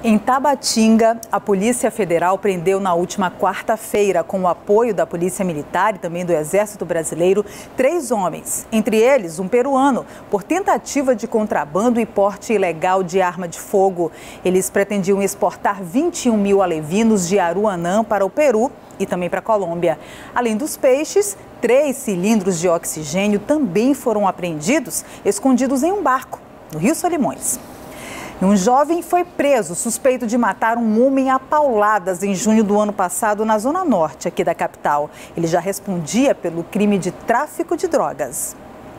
Em Tabatinga, a Polícia Federal prendeu na última quarta-feira, com o apoio da Polícia Militar e também do Exército Brasileiro, 3 homens, entre eles um peruano, por tentativa de contrabando e porte ilegal de arma de fogo. Eles pretendiam exportar 21 mil alevinos de Aruanã para o Peru e também para a Colômbia. Além dos peixes, 3 cilindros de oxigênio também foram apreendidos, escondidos em um barco, no Rio Solimões. Um jovem foi preso suspeito de matar um homem a pauladas em junho do ano passado na zona norte aqui da capital. Ele já respondia pelo crime de tráfico de drogas.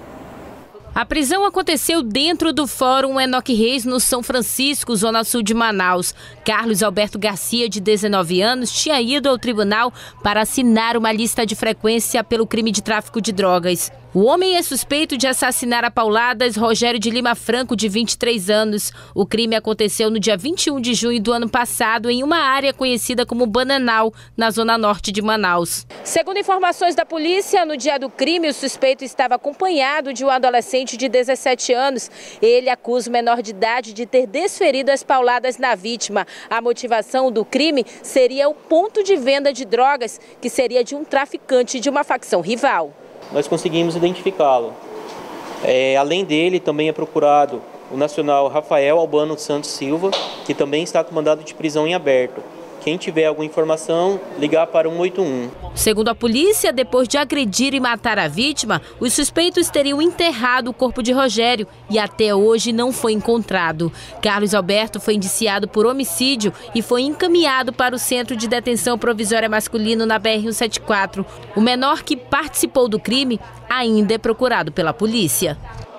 A prisão aconteceu dentro do Fórum Enoque Reis, no São Francisco, zona sul de Manaus. Carlos Alberto Garcia, de 19 anos, tinha ido ao tribunal para assinar uma lista de frequência pelo crime de tráfico de drogas. O homem é suspeito de assassinar a pauladas Rogério de Lima Franco, de 23 anos. O crime aconteceu no dia 21 de junho do ano passado, em uma área conhecida como Bananal, na zona norte de Manaus. Segundo informações da polícia, no dia do crime, o suspeito estava acompanhado de um adolescente de 17 anos. Ele acusa o menor de idade de ter desferido as pauladas na vítima. A motivação do crime seria o ponto de venda de drogas, que seria de um traficante de uma facção rival. Nós conseguimos identificá-lo. Além dele, também é procurado o nacional Rafael Albano Santos Silva, que também está com mandado de prisão em aberto. Quem tiver alguma informação, ligar para o 181. Segundo a polícia, depois de agredir e matar a vítima, os suspeitos teriam enterrado o corpo de Rogério e até hoje não foi encontrado. Carlos Alberto foi indiciado por homicídio e foi encaminhado para o Centro de Detenção Provisória Masculino na BR-174. O menor que participou do crime ainda é procurado pela polícia.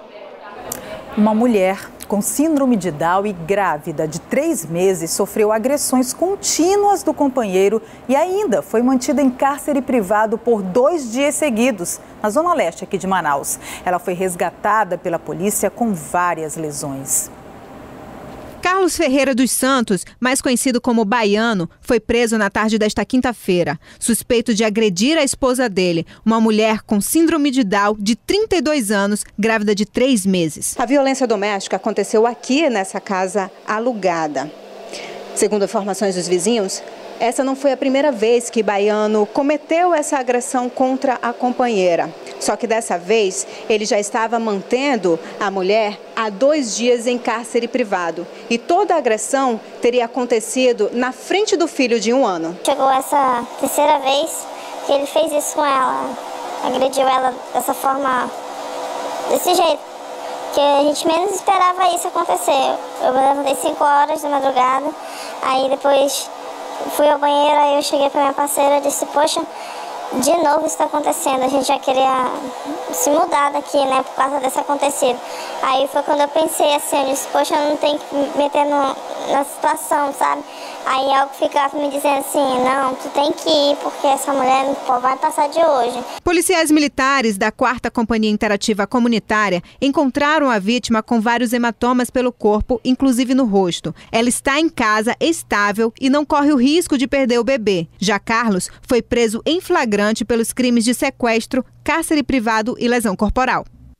Uma mulher com síndrome de Down e grávida de 3 meses sofreu agressões contínuas do companheiro e ainda foi mantida em cárcere privado por 2 dias seguidos, na zona leste aqui de Manaus. Ela foi resgatada pela polícia com várias lesões. Carlos Ferreira dos Santos, mais conhecido como Baiano, foi preso na tarde desta quinta-feira, suspeito de agredir a esposa dele, uma mulher com síndrome de Down de 32 anos, grávida de 3 meses. A violência doméstica aconteceu aqui nessa casa alugada. Segundo informações dos vizinhos, essa não foi a primeira vez que Baiano cometeu essa agressão contra a companheira. Só que dessa vez, ele já estava mantendo a mulher há 2 dias em cárcere privado. E toda a agressão teria acontecido na frente do filho de 1 ano. Chegou essa terceira vez que ele fez isso com ela. Agrediu ela dessa forma, desse jeito. Que a gente menos esperava isso acontecer. Eu levantei 5 horas da madrugada, aí depois fui ao banheiro, aí eu cheguei para minha parceira e disse, poxa, de novo isso está acontecendo, a gente já queria se mudar daqui, né, por causa desse acontecido. Aí foi quando eu pensei assim, eu disse, poxa, eu não tenho que me meter na situação, sabe? Aí algo ficava me dizendo assim, não, tu tem que ir porque essa mulher não vai passar de hoje. Policiais militares da 4ª Companhia Interativa Comunitária encontraram a vítima com vários hematomas pelo corpo, inclusive no rosto. Ela está em casa, estável e não corre o risco de perder o bebê. Já Carlos foi preso em flagrante pelos crimes de sequestro, cárcere privado e lesão corporal.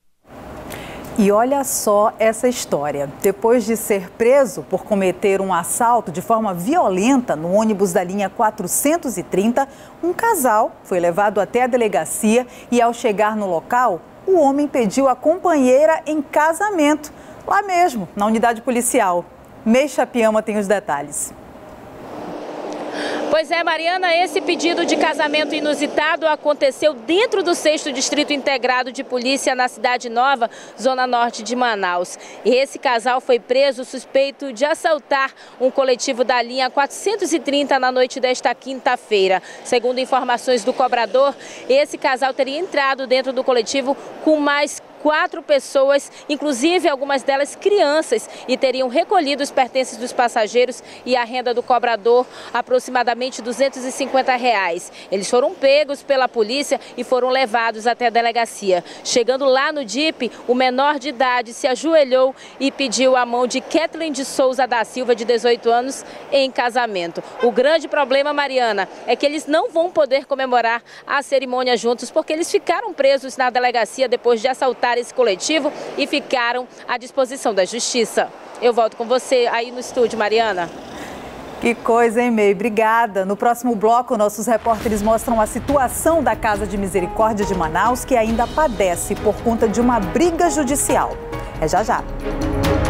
E olha só essa história. Depois de ser preso por cometer um assalto de forma violenta no ônibus da linha 430, um casal foi levado até a delegacia e, ao chegar no local, o homem pediu a companheira em casamento, lá mesmo, na unidade policial. Meixa Piama tem os detalhes. Pois é, Mariana, esse pedido de casamento inusitado aconteceu dentro do 6º Distrito Integrado de Polícia na Cidade Nova, zona norte de Manaus. E esse casal foi preso suspeito de assaltar um coletivo da linha 430 na noite desta quinta-feira. Segundo informações do cobrador, esse casal teria entrado dentro do coletivo com mais 4 pessoas, inclusive algumas delas crianças, e teriam recolhido os pertences dos passageiros e a renda do cobrador, aproximadamente R$250. Eles foram pegos pela polícia e foram levados até a delegacia. Chegando lá no DIP, o menor de idade se ajoelhou e pediu a mão de Kathleen de Souza da Silva, de 18 anos, em casamento. O grande problema, Mariana, é que eles não vão poder comemorar a cerimônia juntos, porque eles ficaram presos na delegacia depois de assaltar esse coletivo e ficaram à disposição da justiça. Eu volto com você aí no estúdio, Mariana. Que coisa, hein, May? Obrigada. No próximo bloco, nossos repórteres mostram a situação da Casa de Misericórdia de Manaus, que ainda padece por conta de uma briga judicial. É já já.